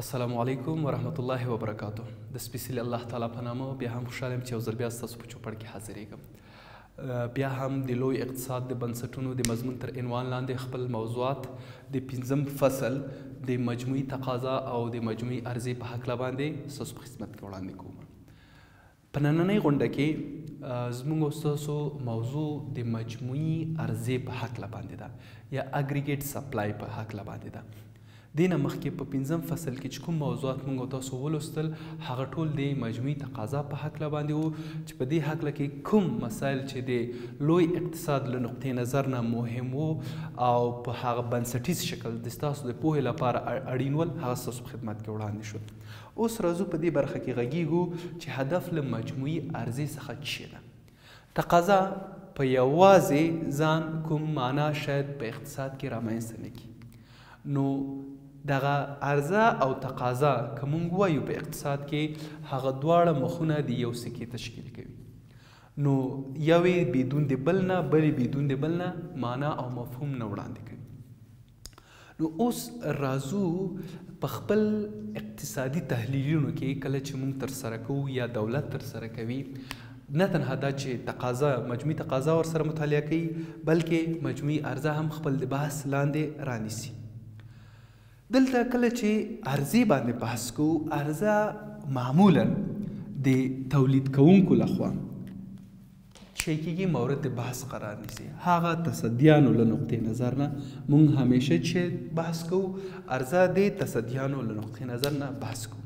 السلام علیکم ورحمت الله وبرکاته. د سپیڅلي الله تعالی په نامه بیا هم خوشحاله یم چې یو ځل بیا ستاسو په چوپړ کې حاضرېږم. بیا هم د لوی اقتصاد د بنسټونو د مضمون تر عنوان لاندې خپل موضوعات د 5م فصل د مجموعي تقاضا او د مجموعي عرضې په هکله باندې ستاسو په خدمت کې وړاندې کوم. په نننۍ غونډه کې زموږ او ستاسو موضوع د مجموعي عرضې په هکله باندې ده یا اګریګیټ سپلای په هکله باندې ده. دینه مخکې په 5م فصل کې چې کوم موضوعات موږ تاسو ولوستل هغه ټول د مجموعي تقاضا په هکله باندې وو چې په دې هکله کې کوم مسایل چې د لوی اقتصاد له نقطې نظر نه مهم وو او په هغه بنسټیز شکل د ستاسو د پوهې لپاره اړین ول هغه ستاسو په خدمت کې وړاندې شول. اوس راځو په دې برخه کې غږیږو چې هدف له مجموعي عرضې څخه څه ده. تقاضا په یوازې ځان کوم معنا شاید په اقتصاد کې رامنځته نه کړي. نو دغه عرضه او تقاضا که موږ وایو په اقتصاد کې هغه دواړه مخونه د یو سکې تشکیل کوي. نو یوې بدون د بل نه بلې بدون د بل نه معنا او مفهوم نه وړاندې کوي. نو اوس راځو په خپل اقتصادي تحلیلونو کې کله چې موږ ترسره کوو یا دولت ترسره کوي نه تنها دا چې تقاضا مجموعي تقاضا ورسره مطالعه کوي بلکې مجموعي عرضه هم خپل د بحث لاندې رانیسي. دلته کله چې عرضې باندې بحث کوو عرضه معمولا د تولید کوونکو لخوا چې کېږي مورد د بحث قرار نیسي. هغه تصدیانو له نقطې نظر نه موږ همیشه چې بحث کوو عرضه د تصدیانو له نقطې نظر نه بحث کوو.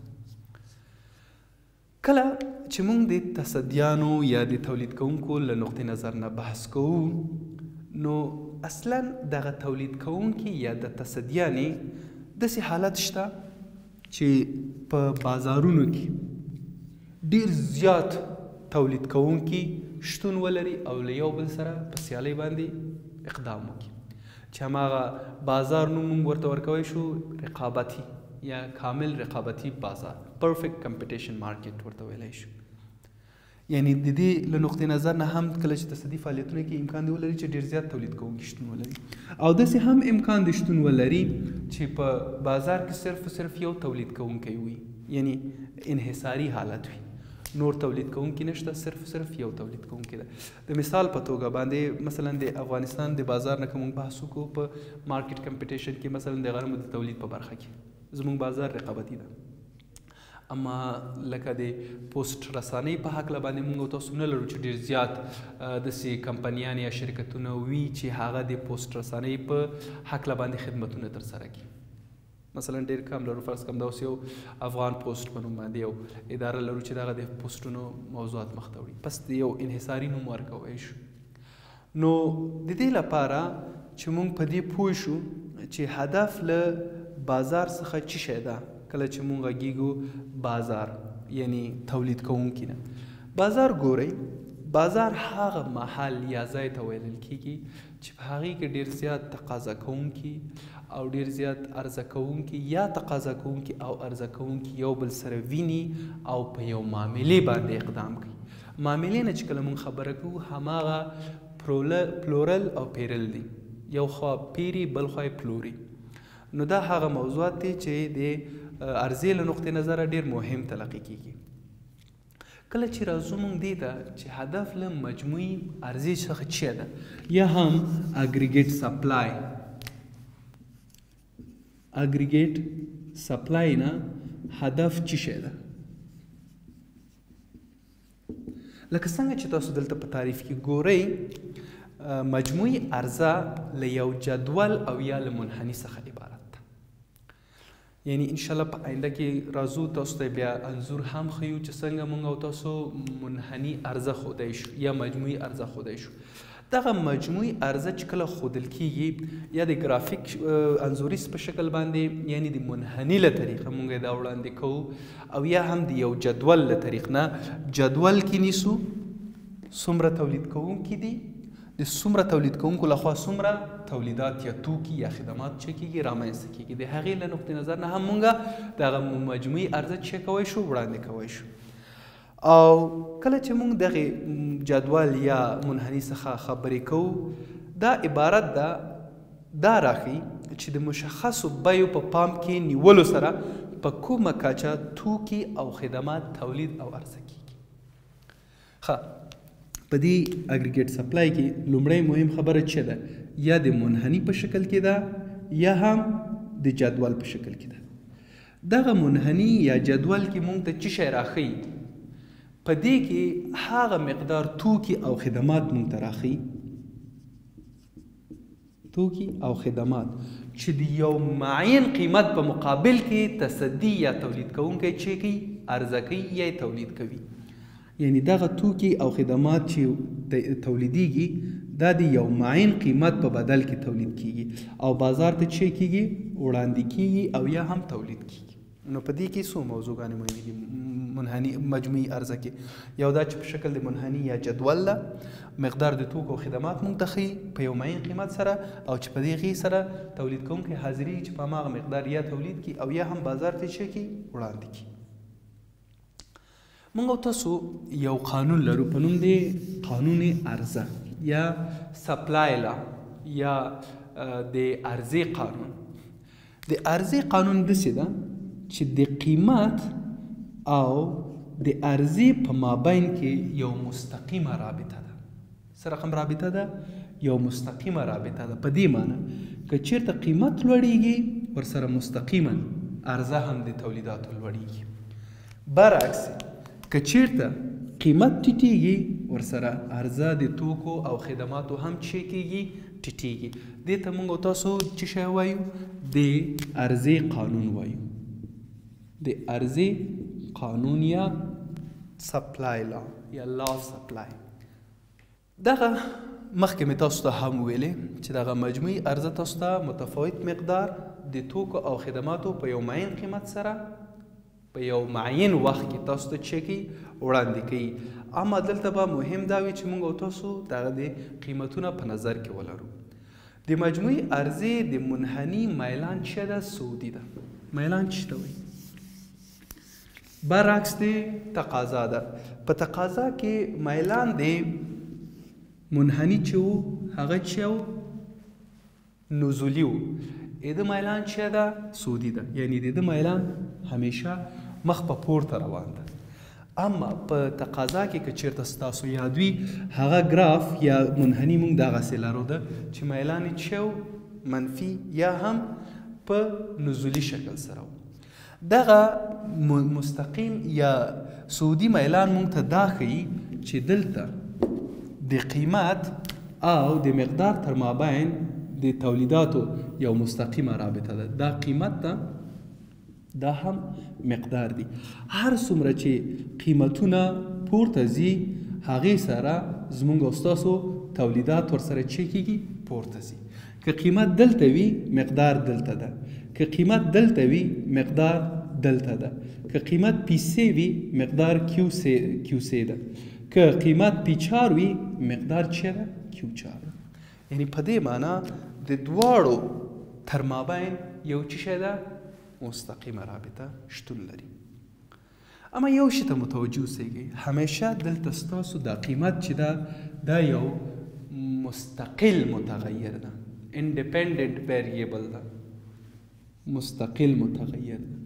کله چې موږ د تصدیانو یا د تولید کوونکو له نقطې نظر نه بحث کوو نو اصلا دغه تولید کوونکي یا د تصدیانې داسې حالت شته چې په بازارونو کې ډیر زیات تولید کوونکي شتون ولري او له یو بل سره په سیالۍ باندې اقدام وکړي چې هماغه بازار نوم موږ ورته ورکوی شو رقابتي یا کامل رقابتي بازار پرفیکټ کمپټیشن مارکیټ ورته ویلی شو. یعنی د دې له نقطې نظر نه هم کله چې تصدي فعالیتونه کې امکان دی ولري چې ډیر زیات تولید کوونکي شتون ولري او داسې هم امکان دی شتون ولري چې په بازار کې صرف یو تولید کوونکی وي یعنی انحصاري حالت وي نور تولید کوونکي نشته صرف یو تولید کوونکی ده. د مثال په توګه باندې مثلا د افغانستان د بازار نه که موږ بحث وکړو په مارکیټ کمپټیشن کې مثلا د غنمو د تولید په برخه کې زموږ بازار رقابتي ده. اما لکه د پوسټ رسانۍ په هکله باندې موږ تاسو نه لرو چې ډېر زیات داسې کمپنیان یا شرکتونه وي چې هغه د پوسټ رسانۍ په هکله باندې خدمتونه ترسره کړي. مثلا ډېر کم لرو فرض کړم داسې یو افغان پوسټ په نوم باندې یو اداره لرو چې دغه د پوسټونو موضوعات مخته وړي پس د یو انحصاري نوم ورکوی شو. نو د دې لپاره چې موږ په دې پوه شو چې هدف له بازار څخه څه شی ده کله چې مونږ غږیږو بازار یعنی تولید کوونکي نه. بازار ګورئ بازار هغه محل یا ځای ته ویل کېږي چې په هغې کې ډېر زیات تقاضا کوونکي او ډېر زیات عرضه کوونکي یا تقاضا کوونکي او عرضه کوونکي یو بل سره ویني او په یو معاملې باندې اقدام کوي. معاملې نه چې کله مونږ خبره کوو هماغه پلورل او پیرل دي یو خوا پیري بل خوا یې پلوري. نو دا هغه موضوعات دي چې د عرضې له نقطې نظره ډېر مهم تلقي کېږي. کله چې راځو موږ دې ته چې هدف له مجموعي عرضې څخه څه ده یا هم اګریګیټ سپلای اګریګیټ سپلای نه هدف څه شی ده. لکه څنګه چې تاسو دلته په تعریف کې ګورئ مجموعي عرضه له یو جدول او یا له منحني څخه عبارت ده. یعنی انشاءالله په آینده کې راځو تاسو ته بیا انځور هم ښیو چې څنګه موږ او تاسو منحني عرضه ښودی شو یا مجموعي عرضه ښودی شو. دغه مجموعي عرضه چې کله ښودل کېږي یا د ګرافیک انځوریز په شکل باندې یعنی د منحني له طریقه موږ دا وړاندې کوو او یا هم د یو جدول له طریق نه جدول کې نیسو څومره تولید کوونکي دي د څومره تولید کوونکو لخوا څومره تولیدات یا توکي یا خدمات چې کېږي رامنځته کېږي. د هغې له نقطې نظر نه هم موږ دغه مجموعي عرضه څه کوی شو وړاندې کوی شو. او کله چې موږ دغې جدول یا منحني څخه خبرې کوو دا عبارت ده دا راښیي چې د مشخصو بیو په پام کې نیولو سره په کومه کچه توکي او خدمات تولید او عرضه کیږي. په دې اګریګیټ سپلای کې لومړی مهم خبره څه ده؟ یا د منحني په شکل کې ده یا هم د جدول په شکل کې ده. دغه منحني یا جدول کې موږ ته څه شی راښیي؟ په دې کې هغه مقدار توکي او خدمات موږ ته راښیي، توکي او خدمات چې د یو معین قیمت په مقابل کې تصدي یا تولید کوونکی څه کوي؟ عرضه کوي یا تولید کوي. یعنی دغه توکي او خدمات چې تولیدیږي دا د یو معین قیمت په بدل کې تولید کیږي او بازار ته څه کیږي؟ وړاندې کیږي او یا هم تولید کیږي. نو په دې کې څو موضوعګانې مهمې دي منحني مجموعي عرضه کې؟ یو دا چې په شکل د منحني یا جدول ده، مقدار د توکو او خدمات موږ ته ښیي په یو معین قیمت سره، او چې په دې هغې سره تولید کوونکی حاضري چې په هماغه مقدار یا تولید کړي او یا هم بازار ته څه کړي؟ وړاندې کړي. موږ او تاسو یو قانون لرو په نوم دی قانون عرضه یا سپلای لا یا د عرضې قانون. د عرضې قانون داسې ده چې د قیمت او د عرضې په مابین کې یو مستقیمه رابطه ده. څه رقم رابطه ده؟ یو مستقیمه رابطه ده. په دې معنی که چیرته قیمت لوړیږي ورسره مستقیما عرضه هم د تولیداتو لوړیږي. برعکس که چیرته قیمت ټیټیږي ورسره عرضه د توکو او خدماتو هم څه کیږي؟ ټیټیږي. دې ته موږ او تاسو څه شی وایو؟ د عرضې قانون وایو. د عرضې قانون یا سپلای لا یا لا سپلای. دغه مخکې مې تاسو ته هم ویلې چې دغه مجموعي عرضه تاسو ته متفاوت مقدار د توکو او خدماتو په یو معین قیمت سره په یو معین وخت کې تاسو ته څه کوي؟ وړاندې کوي. اما دلته به مهم دا وي چې موږ او تاسو دغه د قیمتونه په نظر کې ولرو. د مجموعي عرضې د منحني میلان څه ده؟ سعودي ده. میلان څه ته وایي؟ برعکس د تقاضا ده. په تقاضا کې میلان د منحني چې و هغه څه و؟ نزولي و. د میلان څه ده؟ سعودي ده. یعنی د میلان همیشه مخ په پورته روان ده. اما په تقاضا کې که چیرته ستاسو یاد وي هغه ګراف یا منحني موږ دغسې لرو ده چې میلان یې څه و؟ منفي یا هم په نزولي شکل سره و. دغه مستقیم یا سعودي میلان موږ ته دا ښیي چې دلته د قیمت او د مقدار تر مابین د تولیداتو یو مستقیمه رابطه ده. دا قیمت ده، دا هم مقدار دی. هر څومره چې قیمتونه پورته ځي هغې سره زموږ او ستاسو تولیدات ورسره څه کیږي؟ پورته ځي. که قیمت دلته وي مقدار دلته ده، که قیمت دلته وي مقدار دلته ده، که قیمت P3 وي مقدار Q3 ده، که قیمت P4 وي مقدار څه ده؟ Q4 ده. یعنی په دې معنا د دواړو تر مابین یو څه شی ده؟ مستقیمه رابطه شتون لري. اما یو شی ته متوجه اوسئ، همیشه دلته ستاسو دا قیمت چې ده دا یو مستقل متغیر ده، independent variable ده، مستقل متغیر ده.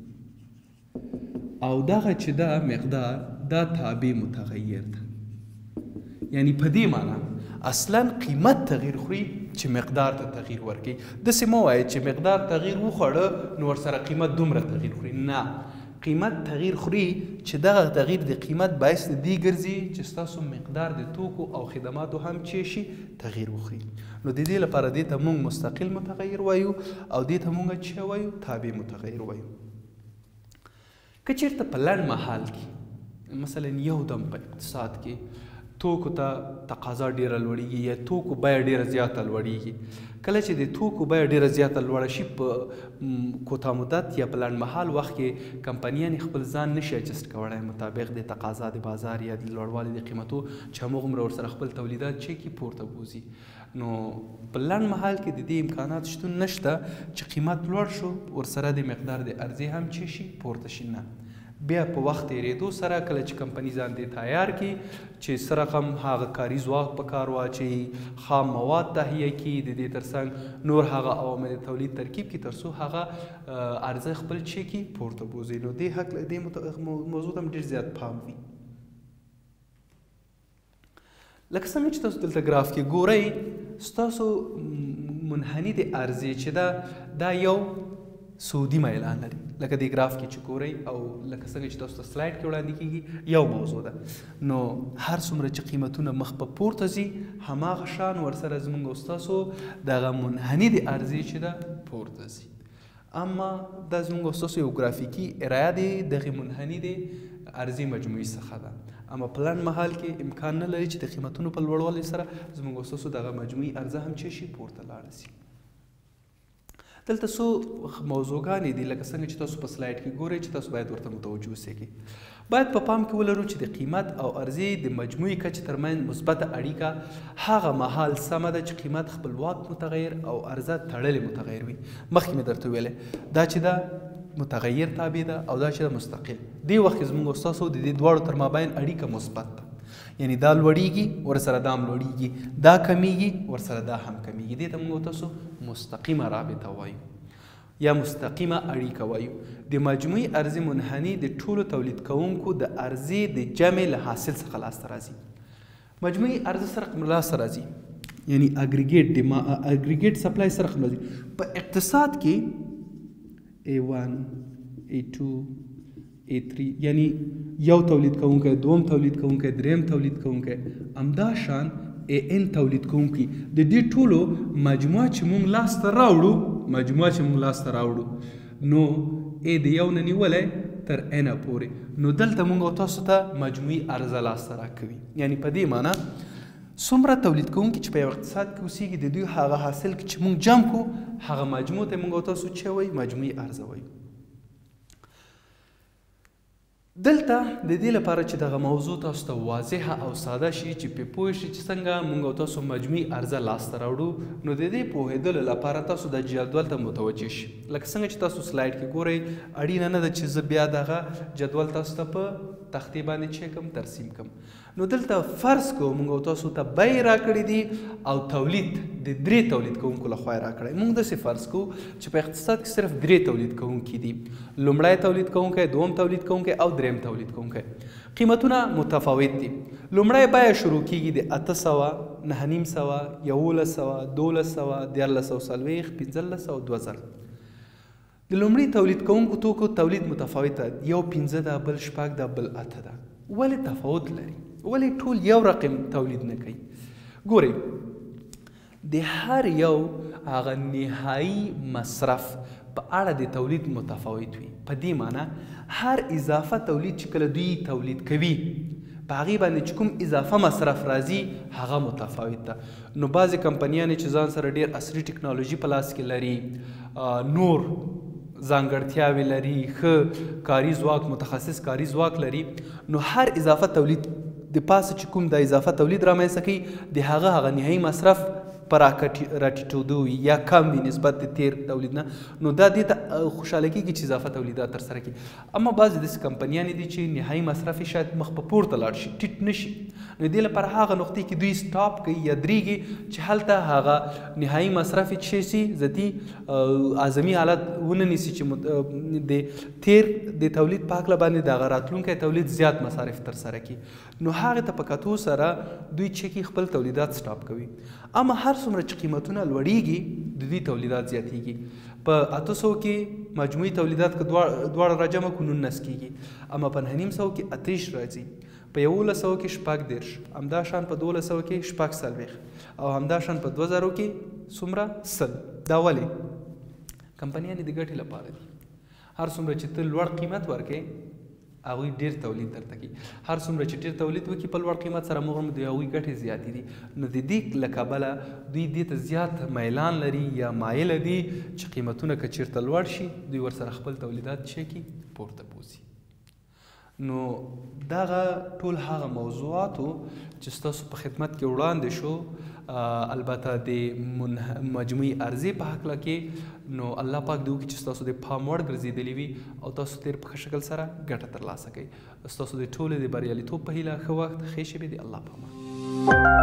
او دغه چې ده مقدار دا تابع متغیر ده. یعنی په دې معنا اصلا قیمت تغییر خوري چې مقدار ته تغییر ورکړي. داسې مه وایئ چې مقدار تغییر وخوړه نو ورسره قیمت دومره تغییر خوري. نه، قیمت تغییر خوري چې دغه تغییر د قیمت باعث د دې ګرځي چې ستاسو مقدار د توکو او خدماتو هم څه شي؟ تغییر وخوري. نو د دې لپاره دې ته موږ مستقل متغیر وایو او دې ته موږ څه وایو؟ تابع متغیر وایو. که چېرته په لنډ مهال کې مثلا یو دم په اقتصاد کې توکو ته تقاضا ډیره لوړیږي یا توکو بیه ډیره زیاته لوړیږي. کله چې د توکو بیه ډیره زیاته لوړه شي په کوتاه مدت یا په لنډ مهال وخت کې کمپنیانې خپل ځان نشي اجسټ کولی مطابق د تقاضا د بازار یا د لوړوالي د قیمتو چې هماغومره ورسره خپل تولیدات چې کي پورته بوځي. نو په لنډ مهال کې د دې امکانات شتون نشته چې قیمت لوړ شو ورسره د مقدار د عرضې هم چې شي پورته شي. نه، بیا په وخت تېرېدو سره کله چې کمپني ځان دې تیار کړي چې څه رقم هغه کاري ځواک په کار واچوي، خام مواد تهیه کړي، د دې ترڅنګ نور هغه عوامل تولید ترکیب کړي تر څو هغه عرضه خپل چې کړي پورته بوځي. نو دې هکله دې موضوع ته هم ډېر زیات پام وي. لکه څنګه چې تاسو دلته ګراف کې ګورئ، ستاسو منحني د عرضې چې ده دا یو سودي میلان لري. لکه دې ګراف کې چې ګورئ او لکه څنګه چې تاسو ته سلایډ کې وړاندې کېږي یو موضوع ده. نو هر څومره چې قیمتونه مخ په پورته ځي هماغه شان ورسره زموږ او ستاسو دغه منحني د عرضې چې ده پورته ځي. اما دا زموږ او ستاسو یو ګرافیکي ارایه دی دغې منحني د عرضې مجموعي څخه ده. اما په لنډ مهال کې امکان نه لري چې د قیمتونو په لوړوالي سره زموږ او ستاسو دغه مجموعي عرضه هم چې شي پورته لاړه سي. دلته څو موضوعګانې دي لکه څنګه چې تاسو په سلایډ کې ګورئ چې تاسو باید ورته متوجه اوسئ. باید په پام کې ولرو چې د قیمت او عرضې د مجموعي کچې ترمنځ مثبته اړیکه هغه مهال سمه ده چې قیمت خپلواک متغیر او عرضه تړلې متغیر وي. مخکې مې درته ویلی دا چې دا متغیر تابع ده او دا چې دا مستقل. دې وخت کې زموږ او ستاسو د دې دواړو تر مابین اړیکه مثبت ده، یعنی دا لوړیږي ورسره دا هم لوړیږي، دا کمیږي ورسره دا هم کمیږي. دې ته موږ او تاسو مستقیمه رابطه وایو یا مستقیمه اړیکه وایو. د مجموعي عرضې منحني د ټولو تولید کوونکو د عرضې د جمع له حاصل څخه لاسته راځي. مجموعي عرضه سره لاسته راځي یعنی اګریګیټ سپلای سره راځي. په اقتصاد کې A1 A2 A3 یعنی یو تولید کوونکی، دوم تولید کوونکی، دریم تولید کوونکی، همدا شان AN تولید کوونکی. د دې ټولو مجموعه چې موږ لاسته راوړو نو A د یو نه نیولی تر N پورې، نو دلته موږ او تاسو ته مجموعي عرضه لاسته راکوي. یعنی په دې معنی څومره تولید کوونکي چې په یو اقتصاد کې اوسېږي د دوی هغه حاصل چې موږ جمع کړو هغه مجموع ته موږ او تاسو چې وایي مجموعي عرضه وایو. دلته د دې لپاره چې دغه موضوع تاسو ته واضحه او ساده شي چې پې پوه شئ چې څنګه موږ او تاسو مجموعي عرضه لاسته راوړو، نو د دې پوهېدلو لپاره تاسو د جدول ته متوجه شئ. لکه څنګه چې تاسو سلایډ کې ګورئ اړینه نه ده چې زه بیا دغه جدول تاسو ته په تختې باندې چې کوم ترسیم کړم. نو دلته فرض کو موږ او تاسو ته بیې راکړي دي او تولید د 3 تولید کوونکو لخوا یې راکړی. موږ داسې فرض کو چې په اقتصاد کې صرف 3 تولید کوونکي دي، لومړی تولید کوونکی، دوم تولید کوونکی او دریم تولید کوونکی. قیمتونه متفاوت دي. لومړی بیه شروع کیږي د 800، 950، 1100، 1200، 1440، 1500 او 2000. د لومړي تولید کوونکو توکو تولید متفاوت ده، یو 15 ده، بل 6 ده، بل 8 ده. ولې تفاوت لري؟ ولې ټول یو رقم تولید نه کوي؟ ګورئ د هر یو هغه نهایي مصرف په اړه د تولید متفاوت وي. په دې معنی هر اضافه تولید چې کله دوی تولید کوي په هغې باندې چې کوم اضافه مصرف راځي هغه متفاوت ده. نو بعضې کمپنیانې چې ځان سره ډېر عصري ټکنالوژي په لاس کې لري، نور ځانګړتیاوې لري، ښه کاري ځواک، متخصص کاري ځواک لري، نو هر اضافه تولید د پاسه چې کوم د اضافه تولید رامنځته کوي د هغه نهایي مصرف په راټیټېدو وي یا کم وي نسبت د تیر تولید نه. نو دا دې ته خوشحاله کېږي چې اضافه تولیدات ترسره کړي. اما بعضې داسې کمپنیانې دي چې نهایي مصرف یې شاید مخ په پورته لاړ شي، ټیټ نه شي. نو دې لپاره هغه نقطې کې دوی سټاپ کوي یا درېږي چې هلته هغه نهایي مصرف یې چې شي ذاتي اعظمي حالت ونه نیسي چې د تیر د تولید په هکله باندې د هغه راتلونکی تولید زیات مصارف ترسره کړي. نو هغې ته په کتو سره دوی چې کې خپل تولیدات سټاپ کوي. اما هر څومره چې قیمتونه لوړیږي د دوی تولیدات زیاتیږي. په 800 کې مجموعي تولیدات که دواړه راجمع کړو 19 کېږي، اما په 950 کې 28 راځي، په 1100 کې 14، همدا شان په 1200 کې 14 او همدا شان په 2000 کې څومره 100. دا ولې؟ کمپنیانې د ګټې لپاره دي. هر څومره چې ته لوړ قیمت ورکړې هغوی ډېر تولید درته کوي. هر څومره چې ډېر تولید وکړي په لوړ قیمت سره مغرم د هغوی ګټې زیاتې دي. نو د دې له کبله دوی دې ته زیات میلان لري یا مایله دي چې قیمتونه که چېرته لوړ شي دوی ورسره خپل تولیدات چې کړي پورته بوځي. نو دغه ټول هغه موضوعاتو چې ستاسو په خدمت کې وړاندې شو البته د مجموعي عرضې په هکله کې نو الله پاک دې وکړي چې ستاسو د پام وړ ګرځېدلې وي او تاسو ترې په ښه شکل سره ګټه ترلاسه کوئ. ستاسو د ټولو د بریالیتوب په هیله ښه وخت، ښې شېبې د الله په امان.